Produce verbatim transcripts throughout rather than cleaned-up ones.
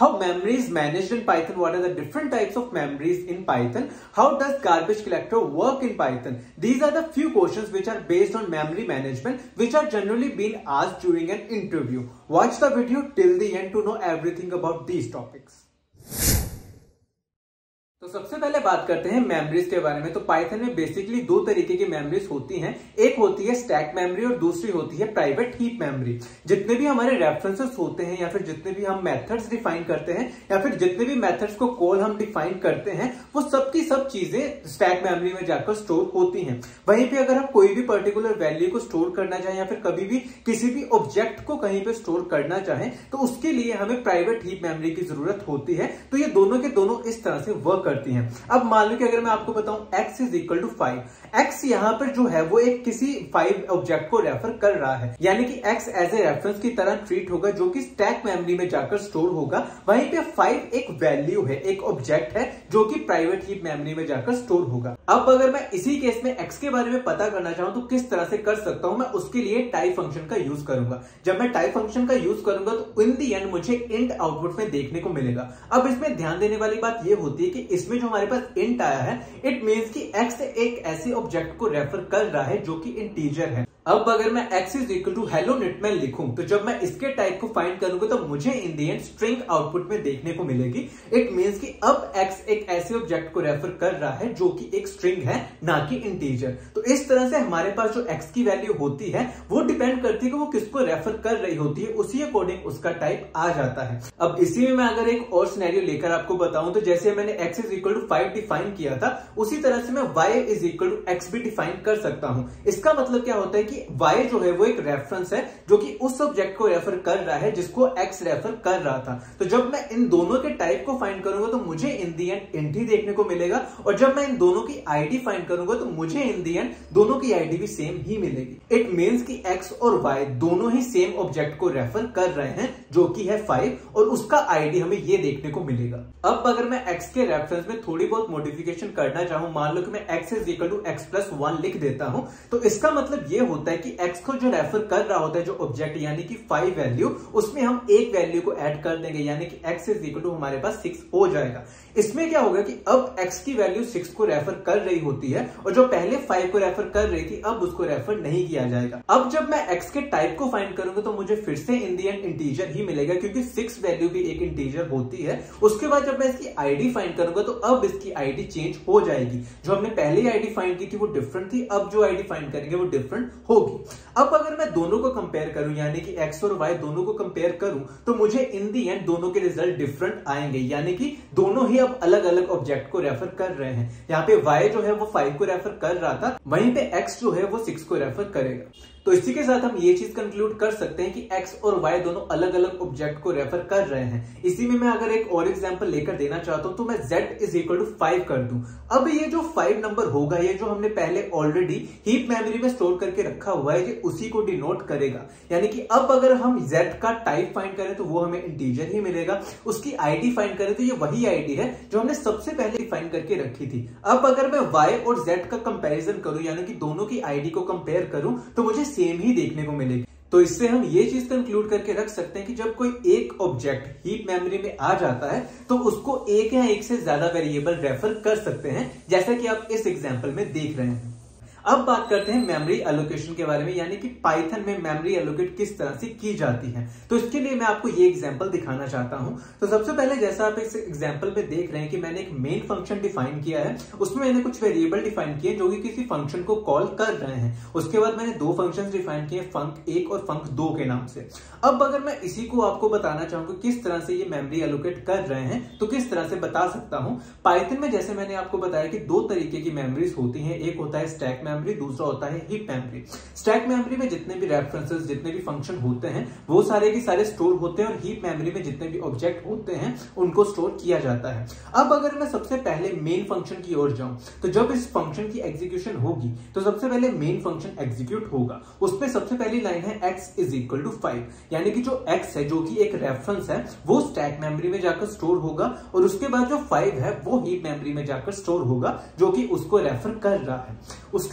how memory is managed in Python, what are the different types of memories in Python, how does garbage collector work in Python. These are the few questions which are based on memory management, which are generally being asked during an interview. Watch the video till the end to know everything about these topics. तो सबसे पहले बात करते हैं memories के बारे में। तो पाइथन में बेसिकली दो तरीके की मेमोरीज होती हैं, एक होती है स्टैक मेमोरी और दूसरी होती है प्राइवेट हीप मेमोरी। जितने भी हमारे रेफरेंसेस होते हैं या फिर जितने भी हम मेथड्स डिफाइन करते हैं या फिर जितने भी मेथड्स को कॉल हम डिफाइन करते हैं, वो सब की सब चीजें स्टैक मेमोरी में जाकर स्टोर होती हैं। वहीं पे अगर हम कोई भी पर्टिकुलर वैल्यू को स्टोर करना चाहें या फिर कभी भी किसी भी ऑब्जेक्ट को कहीं पे स्टोर करना चाहें, तो उसके लिए हमें प्राइवेट हीप मेमोरी की जरूरत होती है। तो ये दोनों के दोनों इस तरह से वर्क करती हैं। अब मान लो कि अगर मैं आपको बताऊं x is equal to five, x यहां पर जो है वो एक किसी फाइव ऑब्जेक्ट को रेफर कर रहा है, यानी कि x एज ए रेफरेंस की तरह ट्रीट होगा जो कि स्टैक मेमोरी में जाकर स्टोर होगा। वहीं पे फाइव एक वैल्यू है, एक ऑब्जेक्ट है जो कि प्राइवेट हीप मेमोरी में जाकर स्टोर होगा। अब अगर मैं इसी केस में x के बारे में पता करना चाहूं तो किस तरह से कर सकता हूं, मैं उसके लिए टाइप फंक्शन का यूज करूंगा। जब मैं टाइप फंक्शन का यूज करूंगा तो इन दी एंड मुझे इंट आउटपुट में देखने को मिलेगा। अब इसमें ध्यान देने वाली बात यह होती है कि इसमें जो हमारे पास इंट आया है, इट मींस कि x एक ऐसे ऑब्जेक्ट को रेफर कर रहा है जो कि इंटीजर है। अब अगर मैं x is equal to hello निटमैन लिखूं तो जब मैं इसके टाइप को फाइंड करूंगा तो मुझे in the end string output में देखने को मिलेगी। इट मींस कि अब x एक ऐसे ऑब्जेक्ट को रेफर कर रहा है जो कि एक स्ट्रिंग है, ना कि इंटीजर। तो इस तरह से हमारे पास जो x की वैल्यू होती है वो डिपेंड करती है कि वो किसको रेफर कर रही होती है, उसी अकॉर्डिंग उसका टाइप आ जाता है। अब इसी में मैं अगर एक और सिनेरियो लेकर आपको बताऊं तो जैसे मैंने x is equal to five define किया था, उसी तरह से मैं y is equal to x भी डिफाइन कर सकता हूं। इसका मतलब क्या होता है कि y जो है वो एक रेफरेंस है जो कि उस ऑब्जेक्ट को रेफर कर रहा है जिसको x रेफर कर रहा था। तो जब मैं इन दोनों के टाइप को फाइंड करूंगा तो मुझे इन दी एंड इंट ही देखने को मिलेगा, और जब मैं इन दोनों की आईडी फाइंड करूंगा तो मुझे इन दी एंड दोनों की आईडी भी सेम ही मिलेगी। इट मींस कि x और y दोनों ही सेम ऑब्जेक्ट को रेफर कर रहे हैं जो कि है फाइव, और उसका आईडी हमें ये देखने को मिलेगा। अब अगर मैं x के रेफरेंस में थोड़ी बहुत मॉडिफिकेशन करना चाहूं, मान लो कि मैं x is equal to x plus one लिख देता हूं, तो इसका मतलब ये होता है कि x को जो रेफर कर रहा होता है जो ऑब्जेक्ट यानी कि फाइव वैल्यू, उसमें हम एक वैल्यू को ऐड कर देंगे, यानी कि x इज इक्वल टू हमारे पास सिक्स हो जाएगा। इसमें क्या होगा कि अब x की वैल्यू सिक्स को रेफर कर रही होती है और जो पहले फाइव को रेफर कर रही थी अब उसको रेफर नहीं किया जाएगा। अब जब मैं x के टाइप को फाइंड करूंगा तो मुझे फिर से इन दी एंड इंटीजर ही मिलेगा, क्योंकि सिक्स वैल्यू भी एक इंटीजर होती है। उसके बाद जब मैं इसकी आईडी फाइंड करूंगा तो अब इसकी आईडी चेंज हो जाएगी। जो हमने पहले आईडी फाइंड की थी वो डिफरेंट थी, अब जो आईडी फाइंड करेंगे वो डिफरेंट होगी। अब अगर मैं दोनों को कंपेयर करूं, यानी कि x और y दोनों को कंपेयर करूं, तो मुझे इन दी एंड दोनों के रिजल्ट डिफरेंट आएंगे, यानी कि दोनों ही अब अलग अलग ऑब्जेक्ट को रेफर कर रहे हैं। यहाँ पे y जो है वो फाइव को रेफर कर रहा था, वहीं पे x जो है वो सिक्स को रेफर करेगा। तो इसी के साथ हम ये चीज कंक्लूड कर सकते हैं कि x और y दोनों अलग अलग ऑब्जेक्ट को रेफर कर रहे हैं। इसी में मैं अगर एक और एग्जांपल लेकर देना चाहता हूं तो मैं z is equal to five कर दूं। अब ये जो फाइव नंबर होगा, ये जो हमने पहले ऑलरेडी हीप मेमोरी में स्टोर करके रखा हुआ है, ये उसी को डिनोट करेगा। यानी कि अब अगर हम z का टाइप फाइंड करें तो वो हमें इंटीजर ही मिलेगा, उसकी आईडी फाइंड करें तो ये वही आईडी है जो हमने सबसे पहले फाइंड करके रखी थी। अब अगर मैं y और z का कंपैरिजन करूं, यानी कि दोनों की आईडी को कंपेयर करूं, तो मुझे सेम ही देखने को मिलेगी। तो इससे हम ये चीज कंक्लूड करके रख सकते हैं कि जब कोई एक ऑब्जेक्ट हीप मेमोरी में आ जाता है तो उसको एक या एक से ज्यादा वेरिएबल रेफर कर सकते हैं, जैसा कि आप इस एग्जांपल में देख रहे हैं। अब बात करते हैं मेमोरी एलोकेशन के बारे में, यानी कि पाइथन में मेमोरी एलोकेट किस तरह से की जाती है। तो इसके लिए मैं आपको ये एग्जांपल दिखाना चाहता हूं। तो सबसे पहले जैसा आप इस एग्जांपल में देख रहे हैं कि मैंने एक मेन फंक्शन डिफाइन किया है, उसमें मैंने कुछ वेरिएबल डिफाइन किए जो कि किसी फंक्शन को कॉल कर रहे हैं। उसके बाद मैंने दो फंक्शंस डिफाइन किए, फंक एक और फंक दो के नाम से। अब अगर मैं इसी को आपको बताना चाहूंगा किस तरह से ये मेमोरी एलोकेट कर रहे हैं तो किस तरह से बता सकता हूं। पाइथन में जैसे मैंने आपको बताया कि दो तरीके की मेमोरीज होती हैं, एक होता है स्टैक मेमोरी, दूसरा होता है हीप मेमोरी। स्टैक मेमोरी में जितने भी रेफरेंसेस, जितने भी फंक्शन होते हैं वो सारे के सारे स्टोर होते हैं, और हीप मेमोरी में जितने भी ऑब्जेक्ट होते हैं उनको स्टोर किया जाता है। अब अगर मैं सबसे पहले मेन फंक्शन की ओर जाऊं तो जब इस फंक्शन की एग्जीक्यूशन होगी तो सबसे पहले मेन फंक्शन एग्जीक्यूट होगा। उसमें सबसे पहली लाइन है x is equal to five, यानी कि जो x है जो कि एक रेफरेंस है वो स्टैक मेमोरी में जाकर स्टोर होगा, और उसके बाद जो फाइव है वो हीप मेमोरी में जाकर स्टोर होगा जो कि उसको रेफर कर रहा है। उसके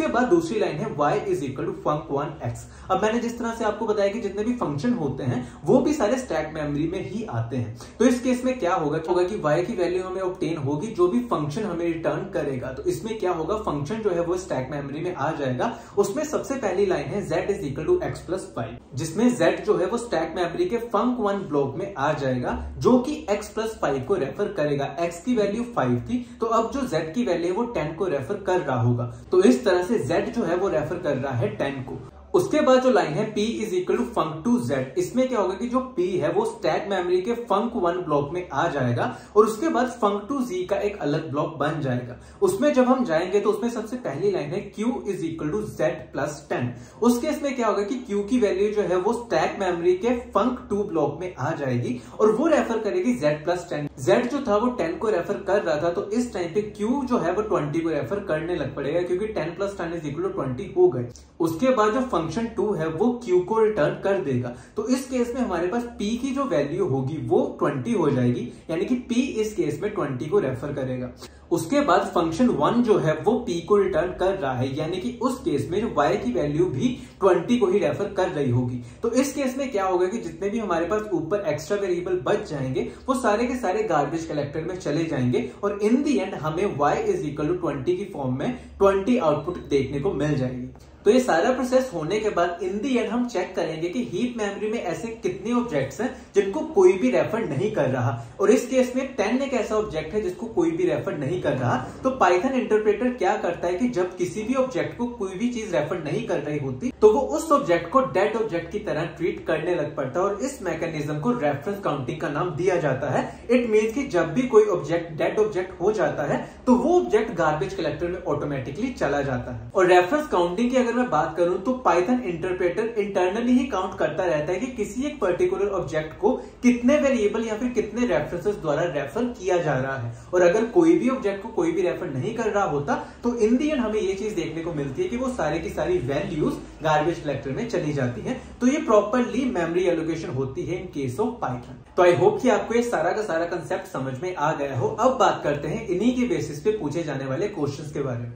बाद दूसरी लाइन है y is equal to func one x. अब मैंने जिस तरह से आपको बताया कि जितने भी फंक्शन होते हैं वो भी सारे स्टैक मेमोरी में ही आते हैं। तो इस केस में क्या होगा होगा कि y की वैल्यू हमें ऑब्टेन होगी जो भी फंक्शन हमें रिटर्न करेगा। तो इसमें क्या होगा, फंक्शन जो है वो स्टैक मेमोरी में आ जाएगा। उसमें सबसे पहली लाइन है z is equal to x plus five, जिसमें z जो है वो स्टैक मेमोरी के फंक वन ब्लॉक में आ जाएगा जो कि x प्लस फाइव को रेफर करेगा। x की वैल्यू फाइव थी तो अब जो z की वैल्यू है वो टेन को रेफर कर रहा होगा। तो इस तरह से z जो है वो रेफर कर रहा है टेन को। उसके बाद जो लाइन है p is equal to func two z, इसमें क्या होगा कि जो p है वो स्टैक मेमोरी के फंक वन ब्लॉक में आ जाएगा और उसके बाद फंक टू z का एक अलग ब्लॉक बन जाएगा। उसमें जब हम जाएंगे तो उसमें सबसे पहली लाइन है q is equal to z plus ten. उस केस में क्या होगा कि q की वैल्यू जो है वो स्टैक मेमोरी के फंक टू ब्लॉक में आ जाएगी और वो रेफर करेगी z प्लस टेन। z जो था वो टेन को रेफर कर रहा था तो इस टाइम पे q जो है वो ट्वेंटी को रेफर करने लग पड़ेगा क्योंकि ten plus ten is equal to twenty हो गए। उसके बाद जो फंक्शन टू है वो q को रिटर्न कर देगा। तो इस केस में हमारे पास p की जो वैल्यू होगी वो ट्वेंटी हो जाएगी, यानी कि p इस केस में ट्वेंटी को रेफर करेगा। उसके बाद फंक्शन वन जो है वो p को रिटर्न कर रहा है, यानी कि उस केस में जो y की वैल्यू भी ट्वेंटी को ही रेफर कर रही होगी। तो इस केस में क्या होगा कि जितने भी हमारे पास ऊपर एक्स्ट्रा वेरिएबल बच जाएंगे वो सारे के सारे गार्बेज कलेक्टर में चले जाएंगे और इन दी एंड हमें y is equal to twenty की फॉर्म में ट्वेंटी आउटपुट देखने को मिल जाएगी। तो ये सारा प्रोसेस होने के बाद इन दी एंड हम चेक करेंगे कि हीप मेमोरी में ऐसे कितने ऑब्जेक्ट्स हैं जिनको कोई भी रेफर नहीं कर रहा, और इस केस में टेन एक ऐसा ऑब्जेक्ट है जिसको कोई भी रेफर नहीं कर रहा। तो पाइथन इंटरप्रेटर क्या करता है कि जब किसी भी ऑब्जेक्ट को कोई भी चीज रेफर नहीं कर रही होती तो वो उस ऑब्जेक्ट को डेड ऑब्जेक्ट की तरह ट्रीट करने लग पड़ता है और इस मैकेनिज्म को रेफरेंस काउंटिंग का नाम दिया जाता है। इट मीन्स कि जब भी कोई ऑब्जेक्ट डेड ऑब्जेक्ट हो जाता है तो वो ऑब्जेक्ट गार्बेज कलेक्टर में ऑटोमेटिकली चला जाता है। और रेफरेंस काउंटिंग की अगर मैं बात करूं तो पाइथन इंटरप्रेटर इंटरनली ही काउंट करता रहता है कि किसी एक पर्टिकुलर ऑब्जेक्ट को कितने वेरिएबल या फिर कितने रेफरेंसेस द्वारा रेफर किया जा रहा है। और अगर कोई भी ऑब्जेक्ट को कोई भी रेफर नहीं कर रहा होता तो इन दी एंड हमें ये चीज देखने को मिलती है कि वो सारे की सारी वैल्यूज गार्बेज कलेक्टर में चली जाती हैं। तो ये प्रॉपरली मेमोरी एलोकेशन होती है इन केस ऑफ पाइथन। तो आई होप कि आपको ये सारा का सारा कंसेप्ट समझ में आ गया हो। अब बात करते हैं इन्हीं के बेसिस पे पूछे जाने वाले क्वेश्चंस के बारे में।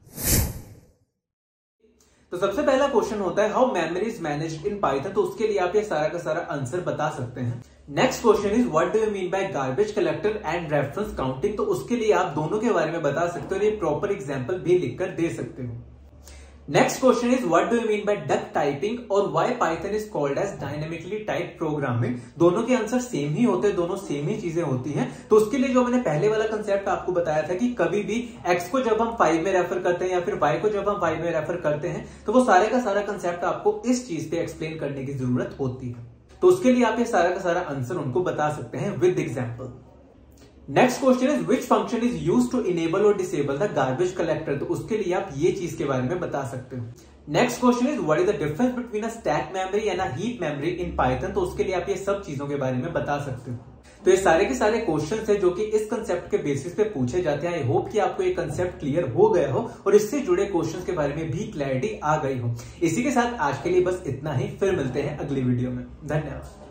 तो सबसे पहला क्वेश्चन होता है how memory is managed in Python. तो उसके लिए आप ये सारा का सारा आंसर बता सकते हैं। Next question is what do you mean by garbage collector and reference counting. तो उसके लिए आप दोनों के बारे में बता सकते हो और ये प्रॉपर एग्जांपल भी लिखकर दे सकते हो। Next question is what do you mean by duck typing और why Python is called as dynamically type programming. दोनों के आंसर सेम ही होते हैं, दोनों सेम ही चीजें होती हैं। तो उसके लिए जो मैंने पहले वाला कंसेप्ट आपको बताया था कि कभी भी x को जब हम फाइव में रेफर करते हैं या फिर y को जब हम फाइव में रेफर करते हैं तो वो सारे का सारा कंसेप्ट आपको इस चीज पे एक्सप्लेन करने की जरूरत होती है। तो उसके लिए आप ये सारा का सारा आंसर उनको बता सकते हैं with example. Next question is which function is used to enable और डिसेबल द गार्बेज कलेक्टर। तो उसके लिए आप ये चीज के बारे में बता सकते हो। Next question is what is the difference between a stack memory and a heap memory in Python. तो उसके लिए आप ये सब चीजों के बारे में बता सकते हो। तो ये सारे के सारे क्वेश्चंस हैं जो कि इस कंसेप्ट के बेसिस पे पूछे जाते हैं। आई होप कि आपको ये कंसेप्ट क्लियर हो गया हो और इससे जुड़े क्वेश्चंस के बारे में भी क्लैरिटी आ गई हो। इसी के साथ आज के लिए बस इतना ही, फिर मिलते हैं अगली वीडियो में। धन्यवाद।